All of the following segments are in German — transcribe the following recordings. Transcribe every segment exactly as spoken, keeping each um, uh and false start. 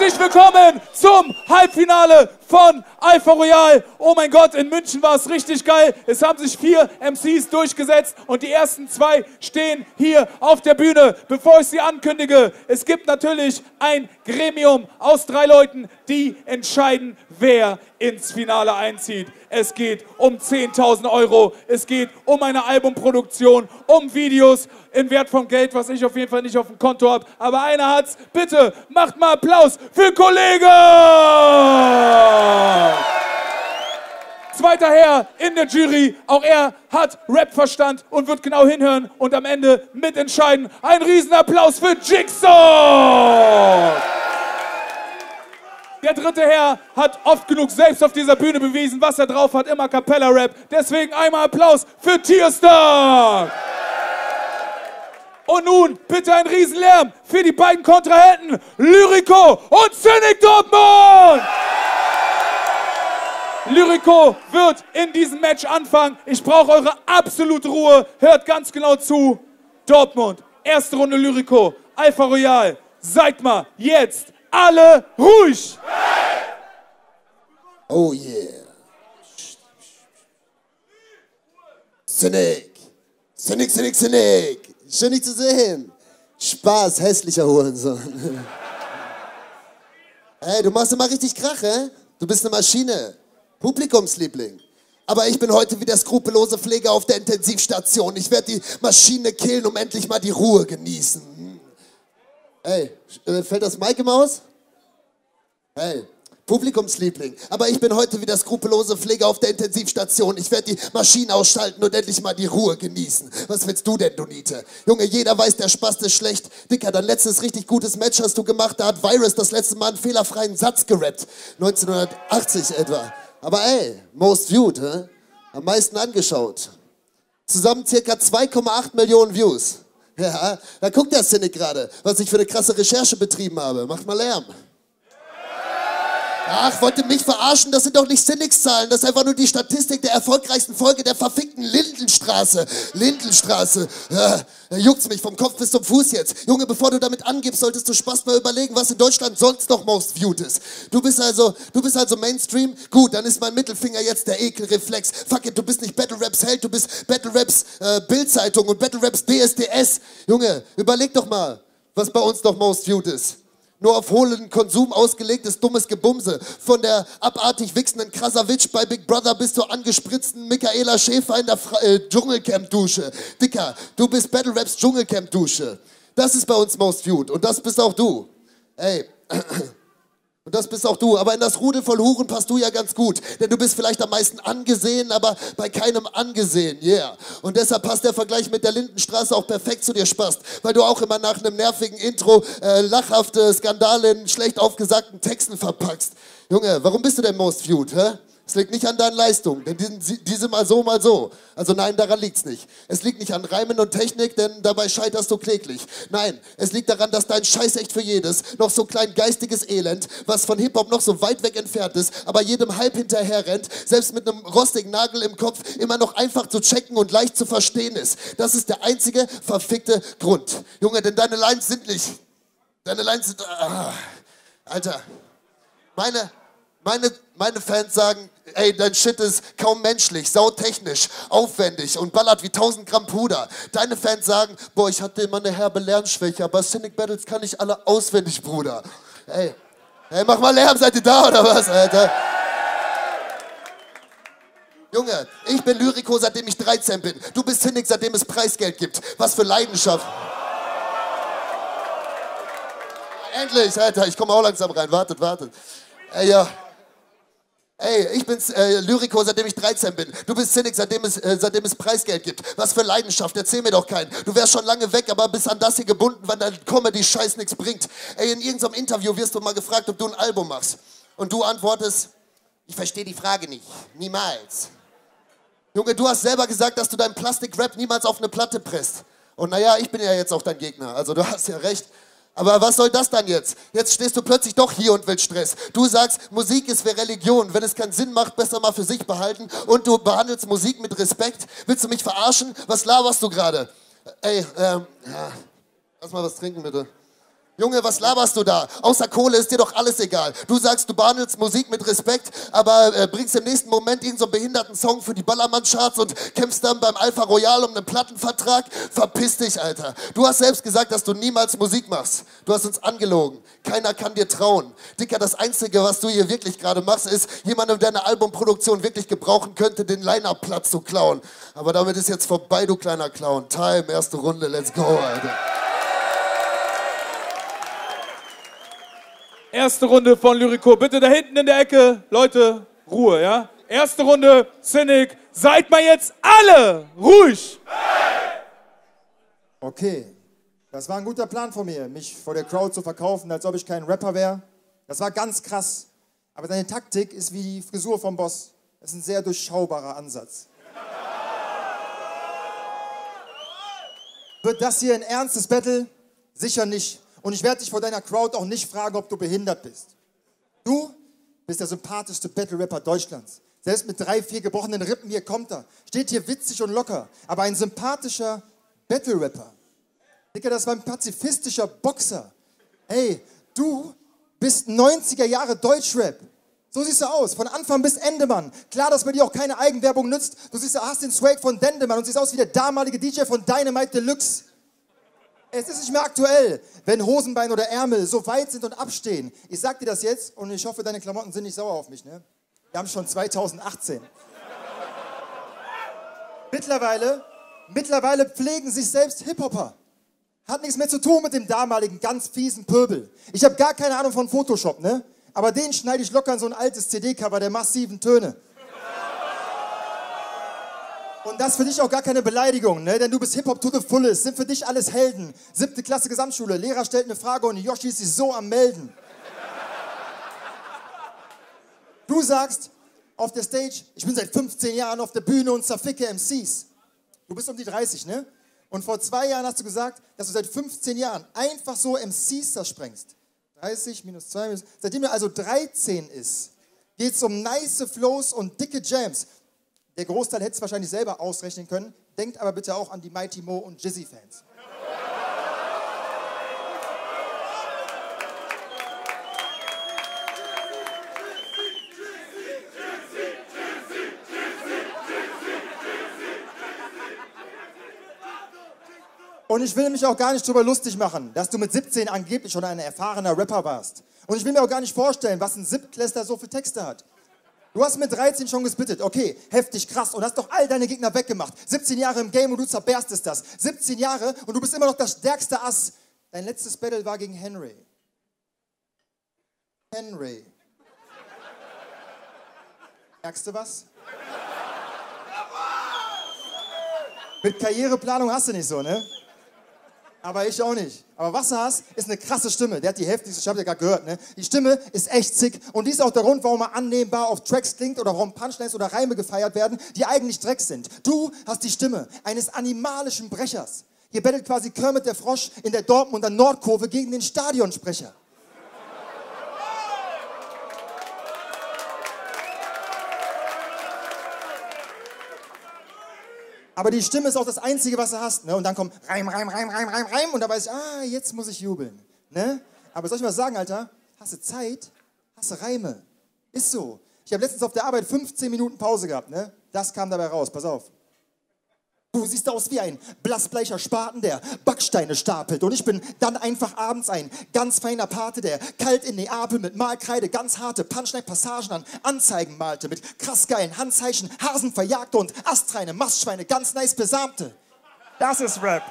Herzlich willkommen zum Halbfinale von Alpha Royale. Oh mein Gott, in München war es richtig geil. Es haben sich vier M Cs durchgesetzt und die ersten zwei stehen hier auf der Bühne. Bevor ich sie ankündige, es gibt natürlich ein Gremium aus drei Leuten, die entscheiden, wer ins Finale einzieht. Es geht um zehntausend Euro, es geht um eine Albumproduktion, um Videos im Wert von Geld, was ich auf jeden Fall nicht auf dem Konto habe. Aber einer hat's. Bitte macht mal Applaus für Kollege! Zweiter Herr in der Jury, auch er hat Rap-Verstand und wird genau hinhören und am Ende mitentscheiden. Ein Riesenapplaus für Jigsaw! Der dritte Herr hat oft genug selbst auf dieser Bühne bewiesen, was er drauf hat, immer Cappella-Rap. Deswegen einmal Applaus für Tierstar! Und nun bitte ein Riesenlärm für die beiden Kontrahenten, Lyrico und Cynic Dortmund! Lyrico wird in diesem Match anfangen. Ich brauche eure absolute Ruhe. Hört ganz genau zu. Dortmund, erste Runde Lyrico, Alpha Royale. Seid mal jetzt alle ruhig! Oh yeah. Cynic. Cynic, Cynic, Cynic. Schön, dich zu sehen. Spaß, hässlicher Hurensohn. Hey, du machst immer richtig Krach, hä? Du bist eine Maschine. Publikumsliebling. Aber ich bin heute wie der skrupellose Pfleger auf der Intensivstation. Ich werde die Maschine killen, um endlich mal die Ruhe genießen. Hey, fällt das Mic im Haus? Hey. Publikumsliebling. Aber ich bin heute wie der skrupellose Pfleger auf der Intensivstation. Ich werde die Maschinen ausschalten und endlich mal die Ruhe genießen. Was willst du denn, Donite? Junge, jeder weiß, der Spaß ist schlecht. Dicker, dein letztes richtig gutes Match hast du gemacht. Da hat Virus das letzte Mal einen fehlerfreien Satz gerappt. neunzehnhundertachtzig etwa. Aber ey, most viewed, hä? Am meisten angeschaut. Zusammen circa zwei Komma acht Millionen Views. Ja, da guckt der Cynic gerade, was ich für eine krasse Recherche betrieben habe. Macht mal Lärm. Ach, wollt ihr mich verarschen? Das sind doch nicht Cynics-Zahlen. Das ist einfach nur die Statistik der erfolgreichsten Folge der verfickten Lindenstraße. Lindenstraße. Ja, da juckt's mich vom Kopf bis zum Fuß jetzt. Junge, bevor du damit angibst, solltest du Spaß mal überlegen, was in Deutschland sonst noch most viewed ist. Du bist also, du bist also Mainstream? Gut, dann ist mein Mittelfinger jetzt der Ekelreflex. Fuck it, du bist nicht Battle Raps Held, du bist Battle Raps äh, Bild-Zeitung und Battle Raps D S D S. Junge, überleg doch mal, was bei uns noch most viewed ist. Nur auf hohlen Konsum ausgelegtes dummes Gebumse. Von der abartig wichsenden Krasavitsch bei Big Brother bis zur angespritzten Michaela Schäfer in der Fra äh, Dschungelcamp-Dusche. Dicker, du bist Battle Raps Dschungelcamp-Dusche. Das ist bei uns most viewed und das bist auch du. Ey, und das bist auch du. Aber in das Rudel voll Huren passt du ja ganz gut. Denn du bist vielleicht am meisten angesehen, aber bei keinem angesehen. Yeah. Und deshalb passt der Vergleich mit der Lindenstraße auch perfekt zu dir, Spast. Weil du auch immer nach einem nervigen Intro äh, lachhafte Skandale in schlecht aufgesagten Texten verpackst. Junge, warum bist du denn most viewed, hä? Es liegt nicht an deinen Leistungen, denn diese, diese mal so, mal so. Also nein, daran liegt's nicht. Es liegt nicht an Reimen und Technik, denn dabei scheiterst du kläglich. Nein, es liegt daran, dass dein Scheiß echt für jedes, noch so klein geistiges Elend, was von Hip-Hop noch so weit weg entfernt ist, aber jedem halb hinterher rennt, selbst mit einem rostigen Nagel im Kopf, immer noch einfach zu checken und leicht zu verstehen ist. Das ist der einzige verfickte Grund. Junge, denn deine Lines sind nicht... Deine Lines sind... Ah, Alter, meine... Meine, meine Fans sagen, ey, dein Shit ist kaum menschlich, sautechnisch, aufwendig und ballert wie tausend Gramm Puder. Deine Fans sagen, boah, ich hatte immer eine herbe Lernschwäche, aber Cynic Battles kann ich alle auswendig, Bruder. Ey, ey, mach mal Lärm, seid ihr da oder was, Alter? Junge, ich bin Lyrico, seitdem ich dreizehn bin. Du bist Cynic, seitdem es Preisgeld gibt. Was für Leidenschaft. Endlich, Alter, ich komme auch langsam rein. Wartet, wartet. Ey, ja. Ey, ich bin äh, Lyrico, seitdem ich dreizehn bin. Du bist Cynic, seitdem es, äh, seitdem es Preisgeld gibt. Was für Leidenschaft, erzähl mir doch keinen. Du wärst schon lange weg, aber bist an das hier gebunden, weil dein Comedy-Scheiß nichts bringt. Ey, in irgendeinem Interview wirst du mal gefragt, ob du ein Album machst. Und du antwortest, ich verstehe die Frage nicht. Niemals. Junge, du hast selber gesagt, dass du deinen Plastik-Rap niemals auf eine Platte presst. Und naja, ich bin ja jetzt auch dein Gegner, also du hast ja recht. Aber was soll das dann jetzt? Jetzt stehst du plötzlich doch hier und willst Stress. Du sagst, Musik ist wie Religion. Wenn es keinen Sinn macht, besser mal für sich behalten. Und du behandelst Musik mit Respekt. Willst du mich verarschen? Was laberst du gerade? Ey, ähm, ja. Lass mal was trinken, bitte. Junge, was laberst du da? Außer Kohle ist dir doch alles egal. Du sagst, du behandelst Musik mit Respekt, aber äh, bringst im nächsten Moment irgendeinen so behinderten Song für die Ballermann-Charts und kämpfst dann beim Alpha Royal um einen Plattenvertrag. Verpiss dich, Alter. Du hast selbst gesagt, dass du niemals Musik machst. Du hast uns angelogen. Keiner kann dir trauen. Dicker, das Einzige, was du hier wirklich gerade machst, ist, jemandem, der eine Albumproduktion wirklich gebrauchen könnte, den Line-Up-Platz zu klauen. Aber damit ist jetzt vorbei, du kleiner Clown. Time, erste Runde, let's go, Alter. Erste Runde von Lyrico. Bitte da hinten in der Ecke. Leute, Ruhe, ja? Erste Runde, Cynic. Seid mal jetzt alle ruhig. Okay, das war ein guter Plan von mir, mich vor der Crowd zu verkaufen, als ob ich kein Rapper wäre. Das war ganz krass. Aber deine Taktik ist wie die Frisur vom Boss. Das ist ein sehr durchschaubarer Ansatz. Wird das hier ein ernstes Battle? Sicher nicht. Und ich werde dich vor deiner Crowd auch nicht fragen, ob du behindert bist. Du bist der sympathischste Battle-Rapper Deutschlands. Selbst mit drei, vier gebrochenen Rippen hier kommt er. Steht hier witzig und locker. Aber ein sympathischer Battle-Rapper. Digga, das war ein pazifistischer Boxer. Hey, du bist neunziger Jahre Deutschrap. So siehst du aus, von Anfang bis Ende, Mann. Klar, dass bei dir auch keine Eigenwerbung nützt. Du siehst, hast den Swag von Dendemann und siehst aus wie der damalige D J von Dynamite Deluxe. Es ist nicht mehr aktuell, wenn Hosenbein oder Ärmel so weit sind und abstehen. Ich sag dir das jetzt und ich hoffe, deine Klamotten sind nicht sauer auf mich, ne? Wir haben schon zweitausendachtzehn. Mittlerweile, mittlerweile pflegen sich selbst Hip-Hopper. Hat nichts mehr zu tun mit dem damaligen ganz fiesen Pöbel. Ich habe gar keine Ahnung von Photoshop, ne? Aber den schneide ich locker in so ein altes C D-Cover der massiven Töne. Und das für dich auch gar keine Beleidigung, ne? Denn du bist Hip-Hop to the fullest, sind für dich alles Helden. Siebte Klasse Gesamtschule, Lehrer stellt eine Frage und Yoshi ist sich so am Melden. Du sagst auf der Stage, ich bin seit fünfzehn Jahren auf der Bühne und zerficke M Cs. Du bist um die dreißig, ne? Und vor zwei Jahren hast du gesagt, dass du seit fünfzehn Jahren einfach so M Cs zersprengst. dreißig minus zwei, minus, seitdem er also dreizehn ist, geht es um nice Flows und dicke Jams. Der Großteil hätte es wahrscheinlich selber ausrechnen können. Denkt aber bitte auch an die Mighty Mo und Jizzy-Fans. Und ich will mich auch gar nicht darüber lustig machen, dass du mit siebzehn angeblich schon ein erfahrener Rapper warst. Und ich will mir auch gar nicht vorstellen, was ein Siebtklässler so für Texte hat. Du hast mit dreizehn schon gespittet, okay, heftig, krass, und hast doch all deine Gegner weggemacht. siebzehn Jahre im Game und du zerberstest das. siebzehn Jahre und du bist immer noch das stärkste Ass. Dein letztes Battle war gegen Henry. Henry. Merkst du was? Mit Karriereplanung hast du nicht so, ne? Aber ich auch nicht. Aber was du hast, ist eine krasse Stimme. Der hat die heftigste, ich habe ja gerade gehört, ne? Die Stimme ist echt sick. Und die ist auch der Grund, warum er annehmbar auf Tracks klingt oder warum Punchlines oder Reime gefeiert werden, die eigentlich Dreck sind. Du hast die Stimme eines animalischen Brechers. Hier bettelt quasi Kermit der Frosch in der Dortmunder Nordkurve gegen den Stadionsprecher. Aber die Stimme ist auch das Einzige, was du hast. Ne? Und dann kommt Reim, Reim, Reim, Reim, Reim, Reim. Und da weiß ich, ah, jetzt muss ich jubeln. Ne? Aber soll ich mal sagen, Alter? Hast du Zeit? Hast du Reime? Ist so. Ich habe letztens auf der Arbeit fünfzehn Minuten Pause gehabt. Ne? Das kam dabei raus. Pass auf. Du siehst aus wie ein blassbleicher Spaten, der Backsteine stapelt. Und ich bin dann einfach abends ein ganz feiner Pate, der kalt in Neapel mit Malkreide ganz harte Punchline-Passagen an Anzeigen malte. Mit krass geilen Handzeichen, Hasen verjagte und astreine Mastschweine ganz nice besamte. Das ist Rap.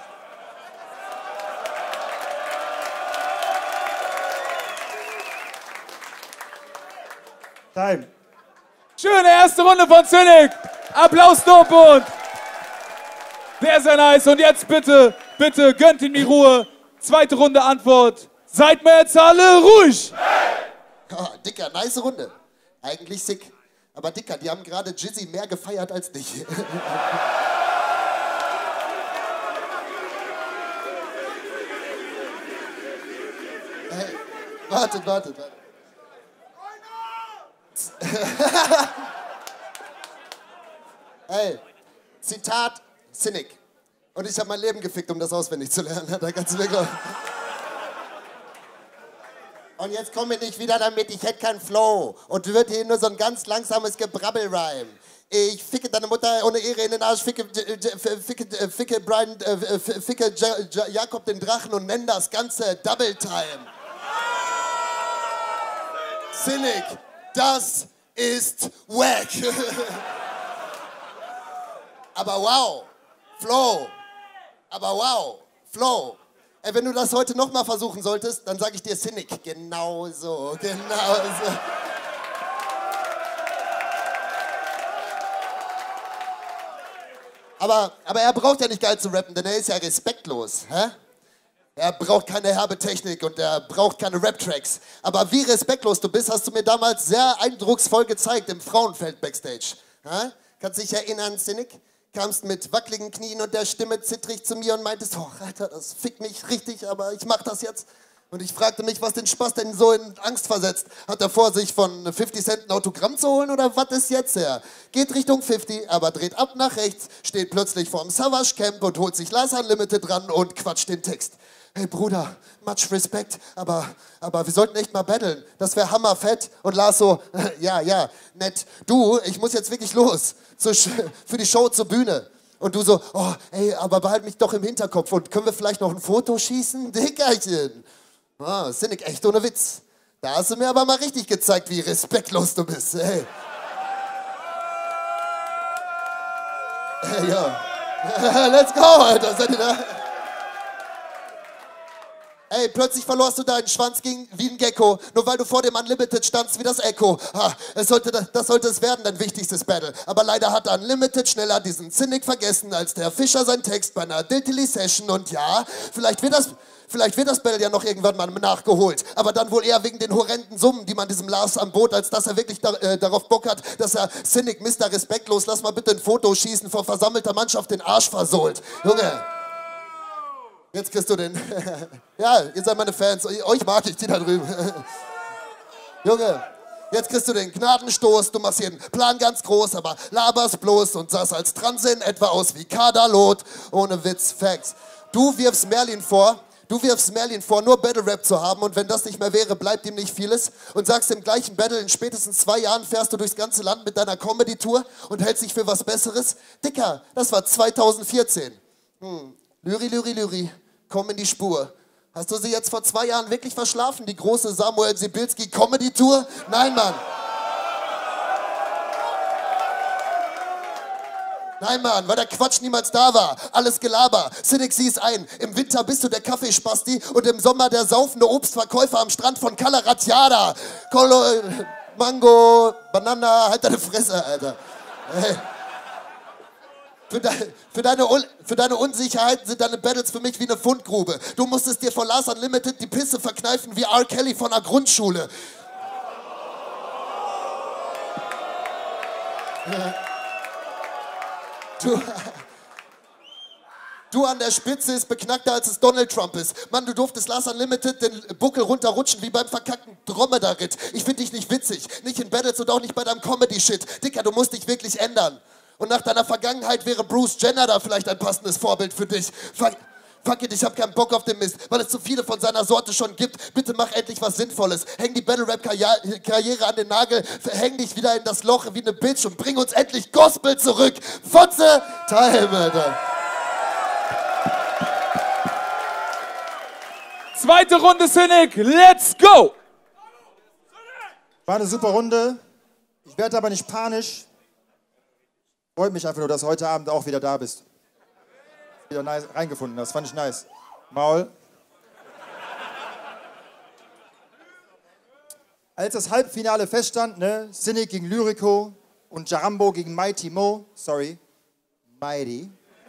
Time. Schöne erste Runde von Cynic. Applaus, Dortmund. Sehr, sehr nice. Und jetzt bitte, bitte gönnt ihm die Ruhe. Zweite Runde Antwort. Seid mal jetzt alle ruhig. Oh, Dicker, nice Runde. Eigentlich sick. Aber Dicker, die haben gerade Jizzy mehr gefeiert als dich. Hey, wartet, wartet, wartet. Hey, Zitat Cynic. Und ich habe mein Leben gefickt, um das auswendig zu lernen. Da kannst du mir glauben. Und jetzt komme ich nicht wieder damit, ich hätte keinen Flow. Und wird hier nur so ein ganz langsames Gebrabbelreim. Ich ficke deine Mutter ohne Ehre in den Arsch, ficke, ficke, ficke Brian, ficke Jakob den Drachen und nenn das Ganze Double Time. Cynic, das ist wack. Aber wow, Flow. Aber wow, Flow. Ey, wenn du das heute nochmal versuchen solltest, dann sage ich dir Cynic. Genau so, genau so. Aber, aber er braucht ja nicht geil zu rappen, denn er ist ja respektlos. Hä? Er braucht keine herbe Technik und er braucht keine Rap-Tracks. Aber wie respektlos du bist, hast du mir damals sehr eindrucksvoll gezeigt im Frauenfeld Backstage. Hä? Kannst du dich erinnern, Cynic? Kamst mit wackeligen Knien und der Stimme zittrig zu mir und meintest, oh, Alter, das fickt mich richtig, aber ich mach das jetzt. Und ich fragte mich, was den Spaß denn so in Angst versetzt. Hat er vor, sich von fünfzig Cent ein Autogramm zu holen oder was ist jetzt her? Geht Richtung fünfzig, aber dreht ab nach rechts, steht plötzlich vorm Savage Camp und holt sich Lars Unlimited ran und quatscht den Text. Hey Bruder, much respect, aber, aber wir sollten echt mal battlen. Das wäre hammerfett. Und Lars so, ja, ja, nett. Du, ich muss jetzt wirklich los zur, für die Show zur Bühne. Und du so, oh, ey, aber behalt mich doch im Hinterkopf. Und können wir vielleicht noch ein Foto schießen? Dickerchen. Ah, Cynic, echt ohne Witz. Da hast du mir aber mal richtig gezeigt, wie respektlos du bist. Hey, hey ja. Let's go, Alter. Seid ihr da? Ey, plötzlich verlorst du deinen Schwanz gegen, wie ein Gecko, nur weil du vor dem Unlimited standst wie das Echo. Ha, es sollte, das sollte es werden, dein wichtigstes Battle. Aber leider hat Unlimited schneller diesen Cynic vergessen, als der Fischer seinen Text bei einer Diltily-Session. Und ja, vielleicht wird das... Vielleicht wird das Battle ja noch irgendwann mal nachgeholt. Aber dann wohl eher wegen den horrenden Summen, die man diesem Lars anbot, als dass er wirklich da, äh, darauf Bock hat, dass er Cynic, Mister Respektlos, lass mal bitte ein Foto schießen, vor versammelter Mannschaft den Arsch versohlt. Junge, jetzt kriegst du den. Ja, ihr seid meine Fans. Euch mag ich, die da drüben. Junge, jetzt kriegst du den Gnadenstoß. Du machst jeden Plan ganz groß, aber laberst bloß und sahst als Transe in etwa aus wie Kadalot. Ohne Witz, Facts. Du wirfst Merlin vor. Du wirfst Merlin vor, nur Battle Rap zu haben und wenn das nicht mehr wäre, bleibt ihm nicht vieles und sagst im gleichen Battle, in spätestens zwei Jahren fährst du durchs ganze Land mit deiner Comedy-Tour und hältst dich für was Besseres. Dicker, das war zweitausendvierzehn. Hm. Lyri, Lyri, Lyri, komm in die Spur. Hast du sie jetzt vor zwei Jahren wirklich verschlafen, die große Samuel Sibilski Comedy-Tour? Nein, Mann. Nein, Mann, weil der Quatsch niemals da war. Alles Gelaber. Cynic sieh's ein. Im Winter bist du der Kaffeespasti und im Sommer der saufende Obstverkäufer am Strand von Calaratiada. Colo, Mango, Banana, halt deine Fresse, Alter. Hey. Für, de, für, deine, für deine Unsicherheiten sind deine Battles für mich wie eine Fundgrube. Du musstest dir vor Lars Unlimited die Pisse verkneifen wie R. Kelly von der Grundschule. Ja. Du, du an der Spitze ist beknackter, als es Donald Trump ist. Mann, du durftest Lars Unlimited den Buckel runterrutschen wie beim verkackten Dromedar-Ritt. Ich find dich nicht witzig, nicht in Battles und auch nicht bei deinem Comedy-Shit. Dicker, du musst dich wirklich ändern. Und nach deiner Vergangenheit wäre Bruce Jenner da vielleicht ein passendes Vorbild für dich. Fuck, fuck it, ich hab keinen Bock auf den Mist, weil es zu viele von seiner Sorte schon gibt. Bitte mach endlich was Sinnvolles. Häng die Battle-Rap-Karriere an den Nagel, häng dich wieder in das Loch wie eine Bitch und bring uns endlich Gospel zurück. Fotze, Time, Alter. Zweite Runde, Cynic, let's go! War eine super Runde. Ich werde aber nicht panisch. Freut mich einfach nur, dass du heute Abend auch wieder da bist. Wieder nice reingefunden hast, fand ich nice. Maul. Als das Halbfinale feststand, ne, Cynic gegen Lyrico und Jarambo gegen Mighty Mo, sorry, Mighty.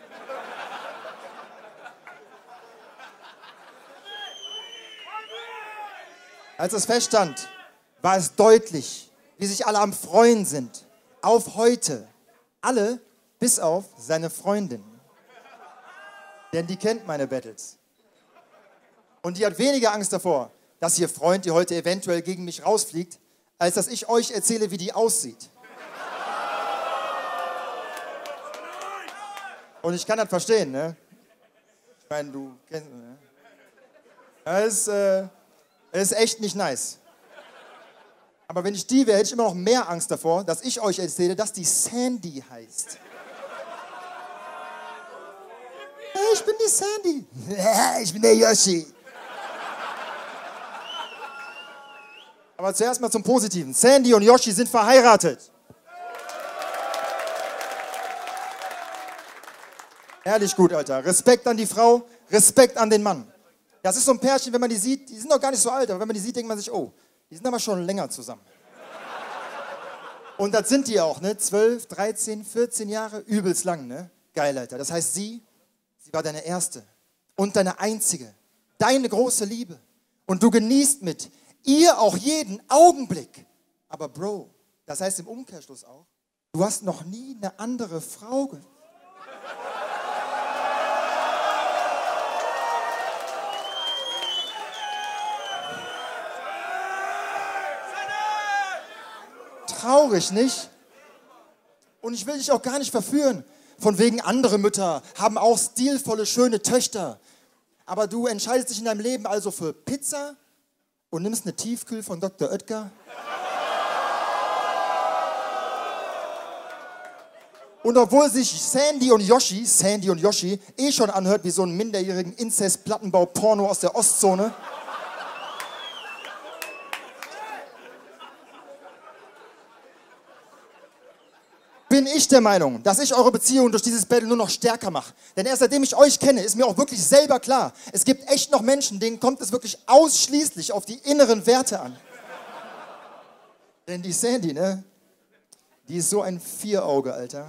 Als es feststand, war es deutlich, wie sich alle am Freuen sind. Auf heute. Alle, bis auf seine Freundin. Denn die kennt meine Battles. Und die hat weniger Angst davor, dass ihr Freund, ihr heute eventuell gegen mich rausfliegt, als dass ich euch erzähle, wie die aussieht. Und ich kann das verstehen, ne? Ich meine, du kennst, ne? Das ist, äh, Es ist echt nicht nice. Aber wenn ich die wäre, hätte ich immer noch mehr Angst davor, dass ich euch erzähle, dass die Sandy heißt. Hey, ich bin die Sandy. Ich bin der Yoshi. Aber zuerst mal zum Positiven. Sandy und Yoshi sind verheiratet. Ehrlich gut, Alter. Respekt an die Frau, Respekt an den Mann. Das ist so ein Pärchen, wenn man die sieht, die sind noch gar nicht so alt, aber wenn man die sieht, denkt man sich, oh, die sind aber schon länger zusammen. Und das sind die auch, ne? zwölf, dreizehn, vierzehn Jahre, übelst lang, ne? Geil, Alter. Das heißt, sie, sie war deine erste und deine einzige, deine große Liebe. Und du genießt mit ihr auch jeden Augenblick. Aber Bro, das heißt im Umkehrschluss auch, du hast noch nie eine andere Frau ge- Traurig, nicht? Und ich will dich auch gar nicht verführen. Von wegen andere Mütter haben auch stilvolle, schöne Töchter. Aber du entscheidest dich in deinem Leben also für Pizza und nimmst eine Tiefkühl von Doktor Oetker. Und obwohl sich Sandy und Yoshi, Sandy und Yoshi, eh schon anhört wie so ein minderjährigen Inzest-Plattenbau-Porno aus der Ostzone, bin ich der Meinung, dass ich eure Beziehung durch dieses Battle nur noch stärker mache. Denn erst seitdem ich euch kenne, ist mir auch wirklich selber klar, es gibt echt noch Menschen, denen kommt es wirklich ausschließlich auf die inneren Werte an. Denn die Sandy, ne, die ist so ein Vierauge, Alter.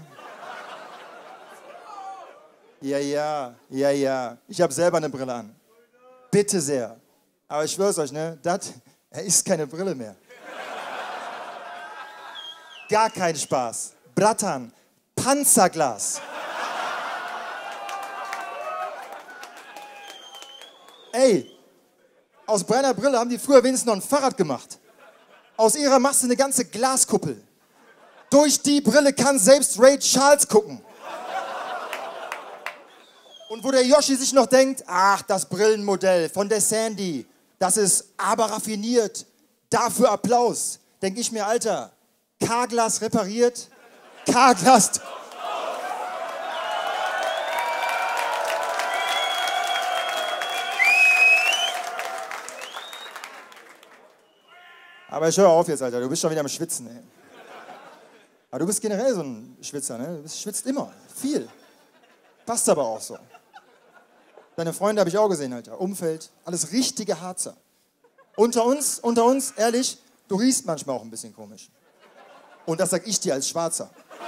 Ja, ja, ja, ja, ich habe selber eine Brille an. Bitte sehr. Aber ich schwör's euch, ne, das ist keine Brille mehr. Gar kein Spaß. Bratan, Panzerglas. Ey, aus Brenner Brille haben die früher wenigstens noch ein Fahrrad gemacht. Aus ihrer machst du eine ganze Glaskuppel. Durch die Brille kann selbst Ray Charles gucken. Und wo der Yoshi sich noch denkt, ach, das Brillenmodell von der Sandy, das ist aber raffiniert, dafür Applaus, denke ich mir, Alter, K-Glas repariert, K-Glas. Aber ich höre auf jetzt, Alter, du bist schon wieder am Schwitzen, ey. Aber du bist generell so ein Schwitzer, ne? Du bist, schwitzt immer, viel. Passt aber auch so. Deine Freunde habe ich auch gesehen, Alter. Umfeld, alles richtige Harzer. Unter uns, unter uns, ehrlich, du riechst manchmal auch ein bisschen komisch. Und das sag ich dir als Schwarzer.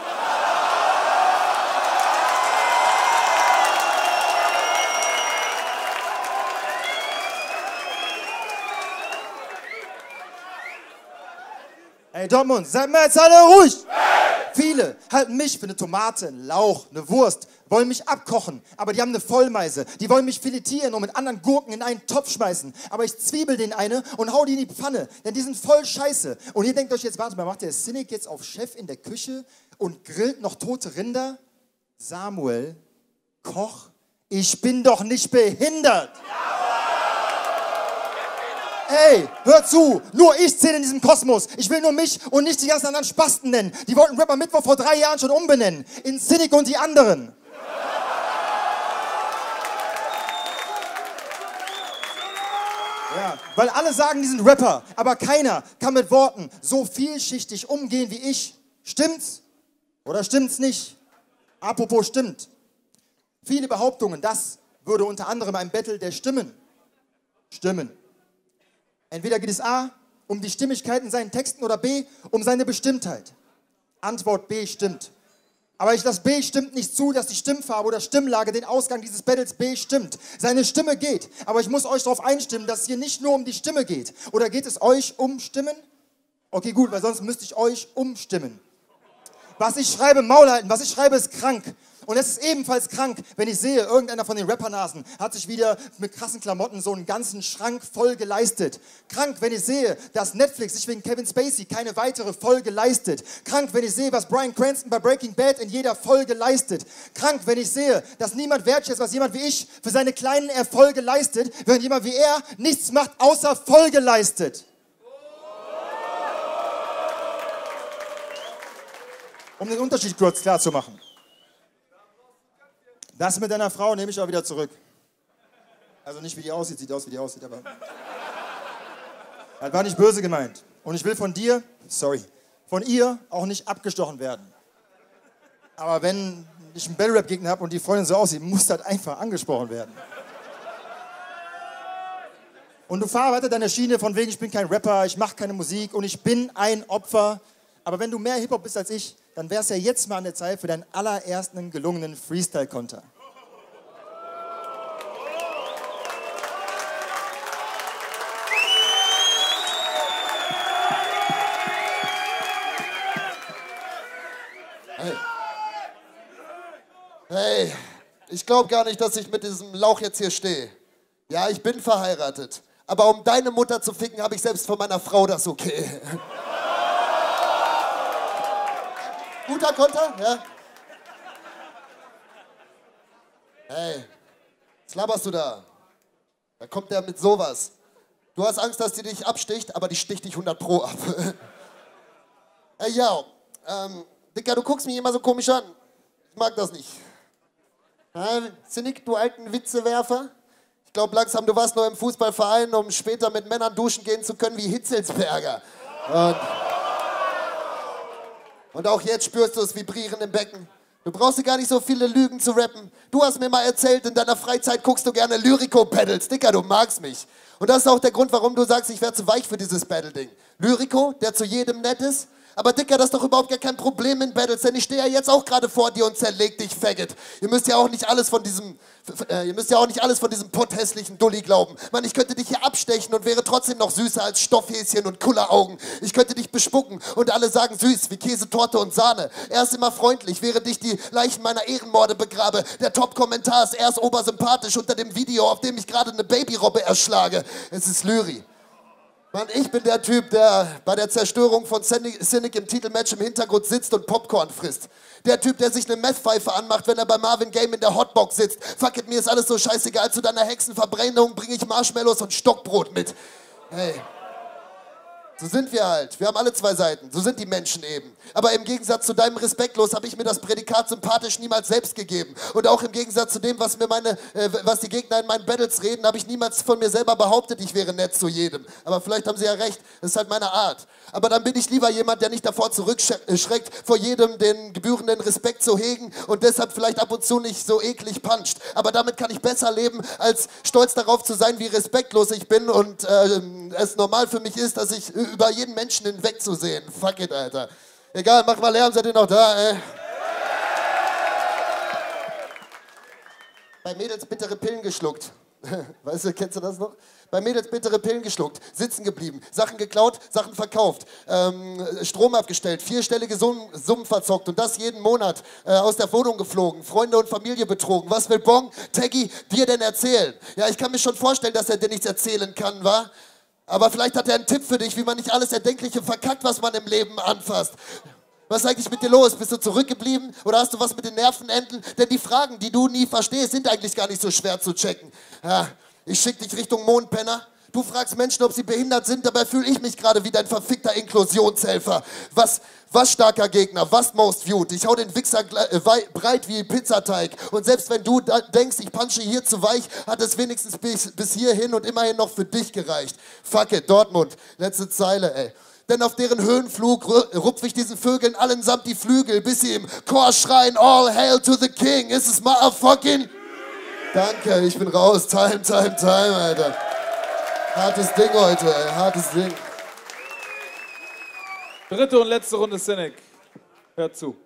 Ey, Dortmund, seid mal jetzt alle ruhig! Viele halten mich für eine Tomate, einen Lauch, eine Wurst, wollen mich abkochen, aber die haben eine Vollmeise. Die wollen mich filetieren und mit anderen Gurken in einen Topf schmeißen. Aber ich zwiebel den eine und hau die in die Pfanne, denn die sind voll scheiße. Und ihr denkt euch jetzt, warte mal, macht der Cynic jetzt auf Chef in der Küche und grillt noch tote Rinder? Samuel, Koch, ich bin doch nicht behindert. Ey, hör zu, nur ich zähle in diesem Kosmos. Ich will nur mich und nicht die ganzen anderen Spasten nennen. Die wollten Rapper Mittwoch vor drei Jahren schon umbenennen. In Cynic und die anderen. Ja, weil alle sagen, die sind Rapper, aber keiner kann mit Worten so vielschichtig umgehen wie ich. Stimmt's? Oder stimmt's nicht? Apropos stimmt. Viele Behauptungen, das würde unter anderem ein Battle der Stimmen stimmen. Entweder geht es A, um die Stimmigkeit in seinen Texten oder B, um seine Bestimmtheit. Antwort B stimmt. Aber ich lasse B stimmt nicht zu, dass die Stimmfarbe oder Stimmlage den Ausgang dieses Battles B stimmt. Seine Stimme geht, aber ich muss euch darauf einstimmen, dass es hier nicht nur um die Stimme geht. Oder geht es euch um Stimmen? Okay, gut, weil sonst müsste ich euch umstimmen. Was ich schreibe, Maul halten, was ich schreibe, ist krank. Und es ist ebenfalls krank, wenn ich sehe, irgendeiner von den Rappernasen hat sich wieder mit krassen Klamotten so einen ganzen Schrank voll geleistet. Krank, wenn ich sehe, dass Netflix sich wegen Kevin Spacey keine weitere Folge leistet. Krank, wenn ich sehe, was Bryan Cranston bei Breaking Bad in jeder Folge leistet. Krank, wenn ich sehe, dass niemand wertschätzt, was jemand wie ich für seine kleinen Erfolge leistet, während jemand wie er nichts macht, außer Folge leistet. Um den Unterschied kurz klar zu machen. Das mit deiner Frau nehme ich auch wieder zurück. Also nicht wie die aussieht, sieht aus wie die aussieht, aber... Das war nicht böse gemeint. Und ich will von dir, sorry, von ihr auch nicht abgestochen werden. Aber wenn ich einen Battle-Rap-Gegner habe und die Freundin so aussieht, muss das einfach angesprochen werden. Und du fahr weiter deine Schiene von wegen, ich bin kein Rapper, ich mache keine Musik und ich bin ein Opfer. Aber wenn du mehr Hip-Hop bist als ich, dann wäre es ja jetzt mal an der Zeit für deinen allerersten gelungenen Freestyle-Konter. Hey. Hey, ich glaube gar nicht, dass ich mit diesem Lauch jetzt hier stehe. Ja, ich bin verheiratet. Aber um deine Mutter zu ficken, habe ich selbst von meiner Frau das okay. Guter Konter, ja? Hey, was laberst du da? Da kommt der mit sowas. Du hast Angst, dass die dich absticht, aber die sticht dich hundert Pro ab. Hey, ja, ähm, Dicker, du guckst mich immer so komisch an. Ich mag das nicht. Ja, Zinnig, du alten Witzewerfer. Ich glaube langsam, du warst nur im Fußballverein, um später mit Männern duschen gehen zu können wie Hitzelsberger. Und Und auch jetzt spürst du es vibrieren im Becken. Du brauchst dir gar nicht so viele Lügen zu rappen. Du hast mir mal erzählt, in deiner Freizeit guckst du gerne Lyrico-Battles. Dicker, du magst mich. Und das ist auch der Grund, warum du sagst, ich wäre zu weich für dieses Battle-Ding. Lyrico, der zu jedem nett ist. Aber Dicker, das ist doch überhaupt gar kein Problem in Battles, denn ich stehe ja jetzt auch gerade vor dir und zerleg dich, Faggot. Ihr müsst ja auch nicht alles von diesem, äh, ihr müsst ja auch nicht alles von diesem potthässlichen Dulli glauben. Mann, ich könnte dich hier abstechen und wäre trotzdem noch süßer als Stoffhäschen und Kulleraugen. Ich könnte dich bespucken und alle sagen süß wie Käse, Torte und Sahne. Er ist immer freundlich, während ich die Leichen meiner Ehrenmorde begrabe. Der Top-Kommentar ist erst obersympathisch unter dem Video, auf dem ich gerade eine Babyrobbe erschlage. Es ist Lyri. Mann, ich bin der Typ, der bei der Zerstörung von Cynic im Titelmatch im Hintergrund sitzt und Popcorn frisst. Der Typ, der sich eine Meth-Pfeife anmacht, wenn er bei Marvin Game in der Hotbox sitzt. Fuck it, mir ist alles so scheißegal. Zu deiner Hexenverbrennung bringe ich Marshmallows und Stockbrot mit. Hey. So sind wir halt. Wir haben alle zwei Seiten. So sind die Menschen eben. Aber im Gegensatz zu deinem Respektlos habe ich mir das Prädikat sympathisch niemals selbst gegeben. Und auch im Gegensatz zu dem, was mir meine, äh, was die Gegner in meinen Battles reden, habe ich niemals von mir selber behauptet, ich wäre nett zu jedem. Aber vielleicht haben sie ja recht. Das ist halt meine Art. Aber dann bin ich lieber jemand, der nicht davor zurückschreckt, vor jedem den gebührenden Respekt zu hegen und deshalb vielleicht ab und zu nicht so eklig puncht. Aber damit kann ich besser leben, als stolz darauf zu sein, wie respektlos ich bin und äh, es normal für mich ist, dass ich über jeden Menschen hinwegzusehen. Fuck it, Alter. Egal, mach mal Lärm, seid ihr noch da, ey? Bei Mädels bittere Pillen geschluckt. Weißt du, kennst du das noch? Bei Mädels bittere Pillen geschluckt, sitzen geblieben, Sachen geklaut, Sachen verkauft, ähm, Strom abgestellt, vierstellige Summen, Summen verzockt und das jeden Monat äh, aus der Wohnung geflogen, Freunde und Familie betrogen. Was will Bong, Taggy dir denn erzählen? Ja, ich kann mir schon vorstellen, dass er dir nichts erzählen kann, wa? Aber vielleicht hat er einen Tipp für dich, wie man nicht alles Erdenkliche verkackt, was man im Leben anfasst. Was ist eigentlich mit dir los? Bist du zurückgeblieben oder hast du was mit den Nervenenden? Denn die Fragen, die du nie verstehst, sind eigentlich gar nicht so schwer zu checken. Ja, ich schick dich Richtung Mondpenner. Du fragst Menschen, ob sie behindert sind, dabei fühle ich mich gerade wie dein verfickter Inklusionshelfer. Was, was starker Gegner, was most viewed. Ich hau den Wichser äh, breit wie Pizzateig. Und selbst wenn du denkst, ich punche hier zu weich, hat es wenigstens bis, bis hierhin und immerhin noch für dich gereicht. Fuck it, Dortmund, letzte Zeile, ey. Denn auf deren Höhenflug rupf ich diesen Vögeln allesamt die Flügel, bis sie im Chor schreien, all hail to the king, ist es motherfucking... Danke, ich bin raus, time, time, time, Alter. Hartes Ding heute, ey, hartes Ding. Dritte und letzte Runde, Cynic. Hört zu.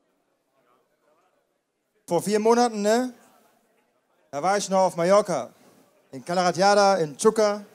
Vor vier Monaten, ne? Da war ich noch auf Mallorca. In Calaratiada, in Chuca.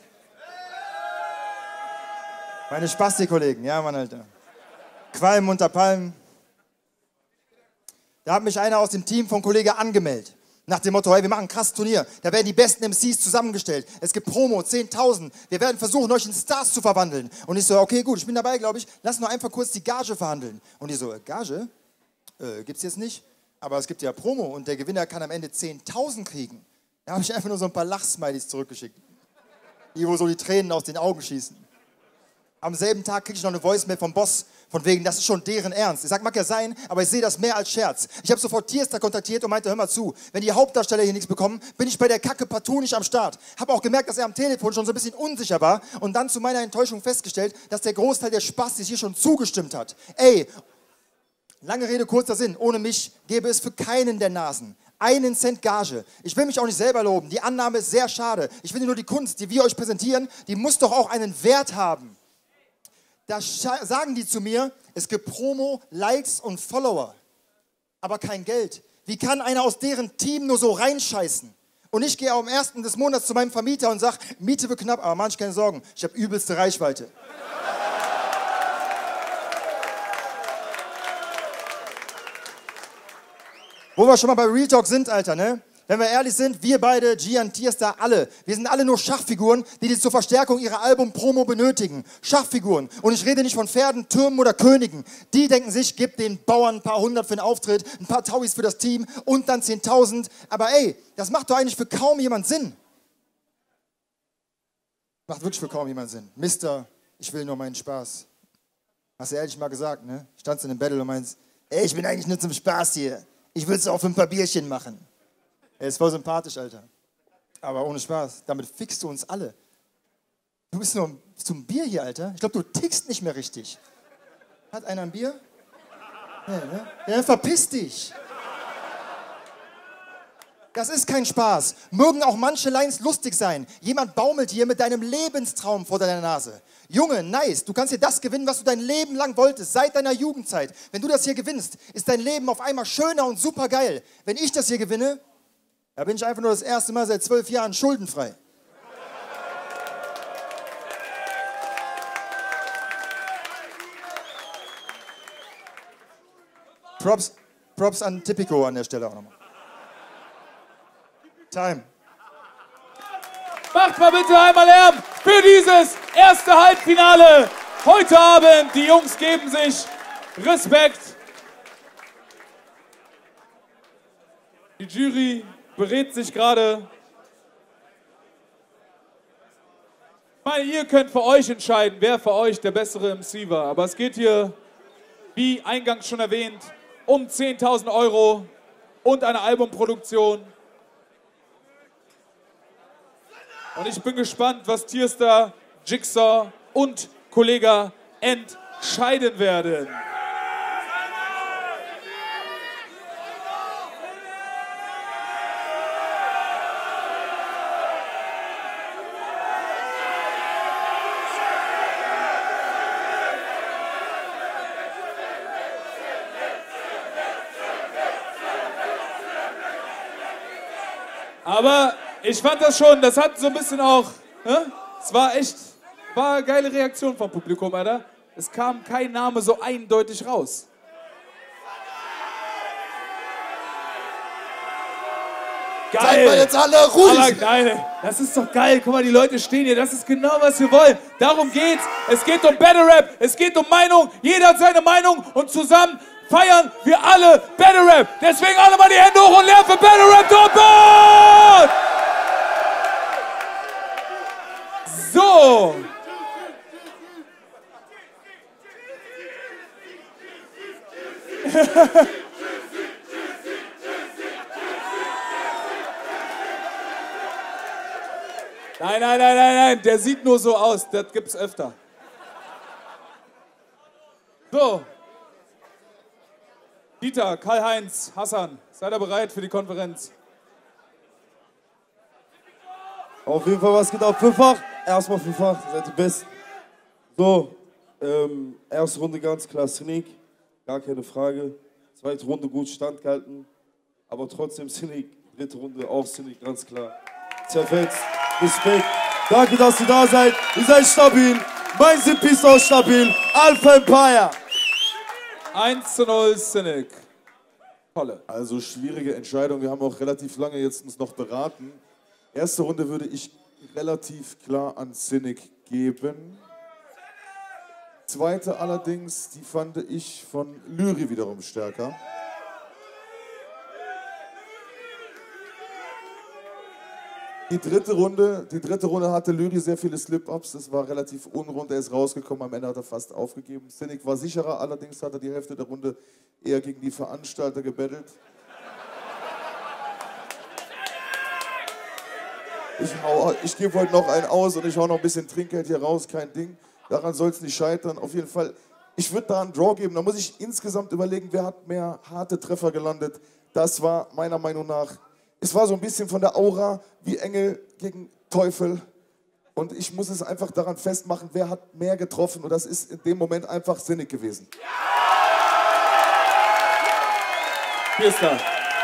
Meine Spasti-Kollegen, ja, Mann, Alter. Qualm unter Palmen. Da hat mich einer aus dem Team von Kollege angemeldet. Nach dem Motto, hey, wir machen ein krasses Turnier. Da werden die besten M Cs zusammengestellt. Es gibt Promo, zehntausend. Wir werden versuchen, euch in Stars zu verwandeln. Und ich so, okay, gut, ich bin dabei, glaube ich. Lass nur einfach kurz die Gage verhandeln. Und die so, äh, Gage? Äh, gibt's jetzt nicht. Aber es gibt ja Promo und der Gewinner kann am Ende zehntausend kriegen. Da habe ich einfach nur so ein paar Lachsmilies zurückgeschickt. Die, wo so die Tränen aus den Augen schießen. Am selben Tag kriege ich noch eine Voicemail vom Boss, von wegen, das ist schon deren Ernst. Ich sage, mag ja sein, aber ich sehe das mehr als Scherz. Ich habe sofort Tierstar kontaktiert und meinte, hör mal zu, wenn die Hauptdarsteller hier nichts bekommen, bin ich bei der Kacke partout nicht am Start. Habe auch gemerkt, dass er am Telefon schon so ein bisschen unsicher war und dann zu meiner Enttäuschung festgestellt, dass der Großteil der Spastis hier schon zugestimmt hat. Ey, lange Rede, kurzer Sinn, ohne mich gäbe es für keinen der Nasen einen Cent Gage. Ich will mich auch nicht selber loben, die Annahme ist sehr schade. Ich finde nur, die Kunst, die wir euch präsentieren, die muss doch auch einen Wert haben. Da sagen die zu mir, es gibt Promo, Likes und Follower, aber kein Geld. Wie kann einer aus deren Team nur so reinscheißen? Und ich gehe am ersten des Monats zu meinem Vermieter und sage, Miete wird knapp, aber mach ich keine Sorgen, ich habe übelste Reichweite. Wo wir schon mal bei Real Talk sind, Alter, ne? Wenn wir ehrlich sind, wir beide, Gian, Tierstar, alle, wir sind alle nur Schachfiguren, die die zur Verstärkung ihrer Album-Promo benötigen. Schachfiguren. Und ich rede nicht von Pferden, Türmen oder Königen. Die denken sich, gib den Bauern ein paar hundert für den Auftritt, ein paar Tauis für das Team und dann zehntausend. Aber ey, das macht doch eigentlich für kaum jemand Sinn. Macht wirklich für kaum jemand Sinn. Mister, ich will nur meinen Spaß. Hast du ehrlich mal gesagt, ne? Standst in einem Battle und meinst, ey, ich bin eigentlich nur zum Spaß hier. Ich will es auch für ein paar Bierchen machen. Er ist voll sympathisch, Alter. Aber ohne Spaß, damit fickst du uns alle. Du bist nur zum Bier hier, Alter. Ich glaube, du tickst nicht mehr richtig. Hat einer ein Bier? Ja, ne? Ja, verpiss dich. Das ist kein Spaß. Mögen auch manche Lines lustig sein. Jemand baumelt hier mit deinem Lebenstraum vor deiner Nase. Junge, nice, du kannst hier das gewinnen, was du dein Leben lang wolltest, seit deiner Jugendzeit. Wenn du das hier gewinnst, ist dein Leben auf einmal schöner und super geil. Wenn ich das hier gewinne, da bin ich einfach nur das erste Mal seit zwölf Jahren schuldenfrei. Props, Props an Tipico an der Stelle auch nochmal. Time. Macht mal bitte einmal Lärm für dieses erste Halbfinale. Heute Abend, die Jungs geben sich Respekt. Die Jury berät sich gerade. Ich meine, ihr könnt für euch entscheiden, wer für euch der bessere M C war. Aber es geht hier, wie eingangs schon erwähnt, um zehntausend Euro und eine Albumproduktion. Und ich bin gespannt, was Tierstar, Jigsaw und Kollega entscheiden werden. Aber ich fand das schon, das hat so ein bisschen auch, ne? Es war echt, war eine geile Reaktion vom Publikum, Alter. Es kam kein Name so eindeutig raus. Geil. Seid mal jetzt alle ruhig. Aber geil, das ist doch geil. Guck mal, die Leute stehen hier, das ist genau, was wir wollen. Darum geht's. Es geht um Battle Rap, es geht um Meinung. Jeder hat seine Meinung und zusammen feiern wir alle Battle Rap. Deswegen alle mal die Hände hoch und Lärm für Battle Rap Dortmund! So. Nein, nein, nein, nein, nein, der sieht nur so aus, das gibt's öfter. So. Dieter, Karl-Heinz, Hassan, seid ihr bereit für die Konferenz? Auf jeden Fall, was geht ab? Fünffach? Erstmal fünffach, seid ihr best. So, ähm, erste Runde ganz klar Sneak, gar keine Frage. Zweite Runde gut standgehalten, aber trotzdem Sneak. Dritte Runde auch Sneak, ganz klar. Zerfetzt, Respekt. Danke, dass ihr da seid. Ihr seid stabil. Mein Sip ist auch stabil. Alpha Empire. eins zu null Cynic. Tolle. Also schwierige Entscheidung. Wir haben auch relativ lange jetzt uns noch beraten. Erste Runde würde ich relativ klar an Cynic geben. Zweite allerdings, die fand ich von Lyri wiederum stärker. Die dritte Runde, die dritte Runde hatte Lyri sehr viele Slip-Ups, das war relativ unrund, er ist rausgekommen, am Ende hat er fast aufgegeben. Cynic war sicherer, allerdings hat er die Hälfte der Runde eher gegen die Veranstalter gebettelt. Ich, ich gebe heute noch einen aus und ich hau noch ein bisschen Trinkgeld hier raus, kein Ding. Daran soll es nicht scheitern. Auf jeden Fall, ich würde da einen Draw geben. Da muss ich insgesamt überlegen, wer hat mehr harte Treffer gelandet. Das war meiner Meinung nach, es war so ein bisschen von der Aura wie Engel gegen Teufel. Und ich muss es einfach daran festmachen, wer hat mehr getroffen. Und das ist in dem Moment einfach Cynic gewesen. Hier ist er.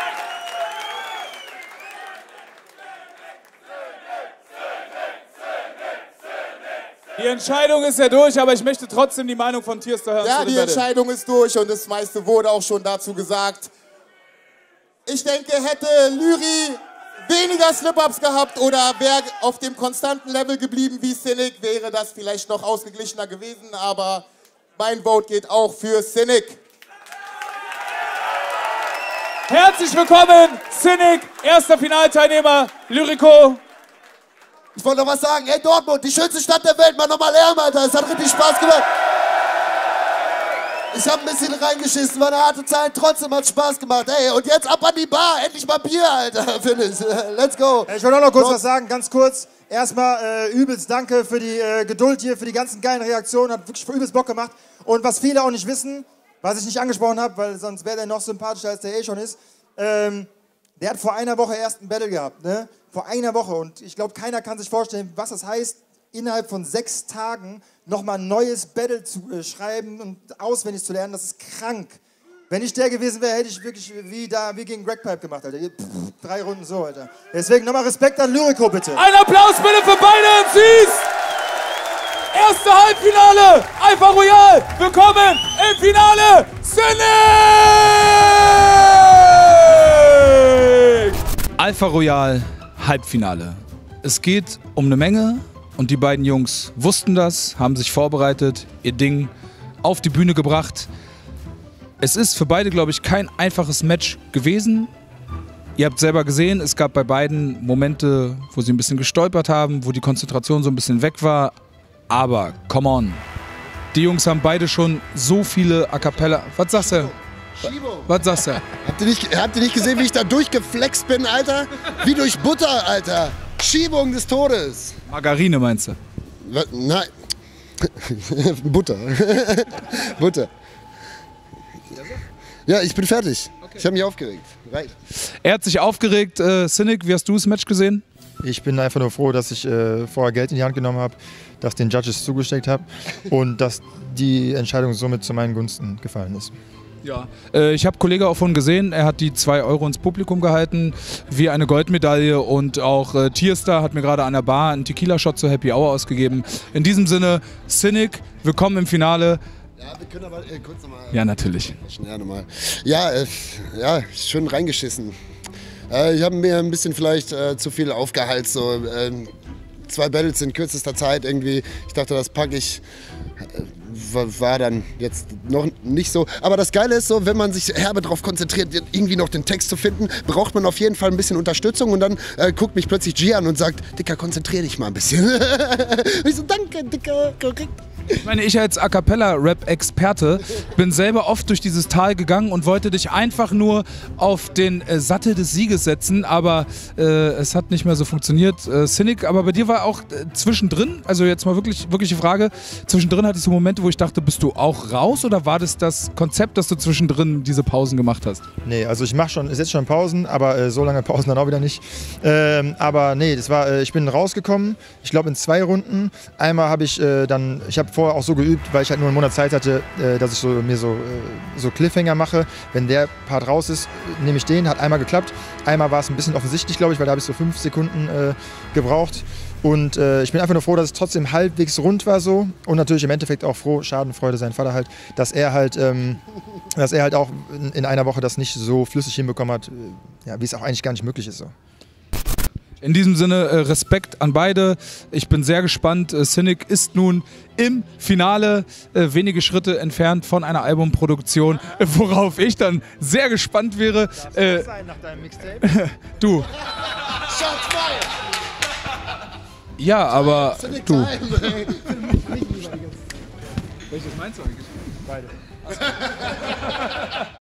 Die Entscheidung ist ja durch, aber ich möchte trotzdem die Meinung von Tierstar hören. Ja, die Battle. Entscheidung ist durch und das meiste wurde auch schon dazu gesagt. Ich denke, hätte Lyri weniger Slip-Ups gehabt oder wäre auf dem konstanten Level geblieben wie Cynic, wäre das vielleicht noch ausgeglichener gewesen, aber mein Vote geht auch für Cynic. Herzlich willkommen, Cynic, erster Finalteilnehmer, Lyrico. Ich wollte noch was sagen. Ey, Dortmund, die schönste Stadt der Welt, mach nochmal Lärm, Alter. Es hat richtig Spaß gemacht. Ich hab ein bisschen reingeschissen, war eine harte Zeit, trotzdem hat Spaß gemacht. Ey, und jetzt ab an die Bar, endlich mal Bier, Alter, finde ich. Let's go. Ich wollte auch noch kurz was sagen, ganz kurz. Erstmal äh, übelst danke für die äh, Geduld hier, für die ganzen geilen Reaktionen, hat wirklich übelst Bock gemacht. Und was viele auch nicht wissen, was ich nicht angesprochen habe, weil sonst wäre der noch sympathischer, als der eh schon ist, ähm, der hat vor einer Woche erst ein Battle gehabt, ne? Vor einer Woche. Und ich glaube, keiner kann sich vorstellen, was das heißt, innerhalb von sechs Tagen nochmal ein neues Battle zu äh, schreiben und auswendig zu lernen. Das ist krank. Wenn ich der gewesen wäre, hätte ich wirklich wie da wie gegen Crackpipe gemacht, Alter. Pff, drei Runden so, Alter. Deswegen nochmal Respekt an Lyrico, bitte. Ein Applaus bitte für beide M Cs! Erste Halbfinale, Alpha Royal. Willkommen im Finale, Cynic! Alpha Royal, Halbfinale. Es geht um eine Menge und die beiden Jungs wussten das, haben sich vorbereitet, ihr Ding auf die Bühne gebracht. Es ist für beide, glaube ich, kein einfaches Match gewesen. Ihr habt selber gesehen, es gab bei beiden Momente, wo sie ein bisschen gestolpert haben, wo die Konzentration so ein bisschen weg war. Aber, come on, die Jungs haben beide schon so viele A Cappella... Was sagst du? Schiebo. Was sagst du? Habt ihr, nicht, habt ihr nicht gesehen, wie ich da durchgeflext bin, Alter? Wie durch Butter, Alter. Schiebung des Todes. Margarine meinst du? Was? Nein. Butter. Butter. Ja, ich bin fertig. Okay. Ich habe mich aufgeregt. Right. Er hat sich aufgeregt. Äh, Cynic, wie hast du das Match gesehen? Ich bin einfach nur froh, dass ich äh, vorher Geld in die Hand genommen habe, das den Judges zugesteckt habe und dass die Entscheidung somit zu meinen Gunsten gefallen ist. Ja. Äh, ich habe Kollege auch von gesehen, er hat die zwei Euro ins Publikum gehalten, wie eine Goldmedaille, und auch äh, Tierstar hat mir gerade an der Bar einen Tequila-Shot zur Happy Hour ausgegeben. In diesem Sinne, Cynic, willkommen im Finale. Ja, wir können aber äh, kurz nochmal... Ja, natürlich. Ja, nochmal. Ja, äh, ja, schön reingeschissen. Äh, ich habe mir ein bisschen vielleicht äh, zu viel aufgeheizt, so äh, zwei Battles in kürzester Zeit irgendwie. Ich dachte, das packe ich. Äh, war dann jetzt noch nicht so. Aber das Geile ist so, wenn man sich herbe darauf konzentriert, irgendwie noch den Text zu finden, braucht man auf jeden Fall ein bisschen Unterstützung. Und dann äh, guckt mich plötzlich G an und sagt, Dicker, konzentrier dich mal ein bisschen. Und ich so, danke, Dicker, korrekt. Ich meine, ich als A Cappella-Rap-Experte bin selber oft durch dieses Tal gegangen und wollte dich einfach nur auf den äh, Sattel des Sieges setzen, aber äh, es hat nicht mehr so funktioniert. Äh, Cynic, aber bei dir war auch äh, zwischendrin, also jetzt mal wirklich wirkliche Frage, zwischendrin hatte ich so Momente, wo ich dachte, bist du auch raus, oder war das das Konzept, dass du zwischendrin diese Pausen gemacht hast? Nee, also ich mache schon, ich setze schon Pausen, aber äh, so lange Pausen dann auch wieder nicht. Ähm, aber nee, das war, äh, ich bin rausgekommen, ich glaube in zwei Runden. Einmal habe ich äh, dann, ich habe vorher auch so geübt, weil ich halt nur einen Monat Zeit hatte, äh, dass ich so, mir so, äh, so Cliffhanger mache. Wenn der Part raus ist, nehme ich den, hat einmal geklappt. Einmal war es ein bisschen offensichtlich, glaube ich, weil da habe ich so fünf Sekunden äh, gebraucht. Und äh, ich bin einfach nur froh, dass es trotzdem halbwegs rund war so. Und natürlich im Endeffekt auch froh, Schadenfreude, sein Vater halt, dass er halt ähm, dass er halt auch in, in einer Woche das nicht so flüssig hinbekommen hat, ja, wie es auch eigentlich gar nicht möglich ist. So. In diesem Sinne äh, Respekt an beide. Ich bin sehr gespannt. Äh, Cynic ist nun im Finale äh, wenige Schritte entfernt von einer Albumproduktion, äh, worauf ich dann sehr gespannt wäre. Äh, sein nach deinem Mixtape? du. Ja, aber du. Welches meinst du eigentlich? Beide.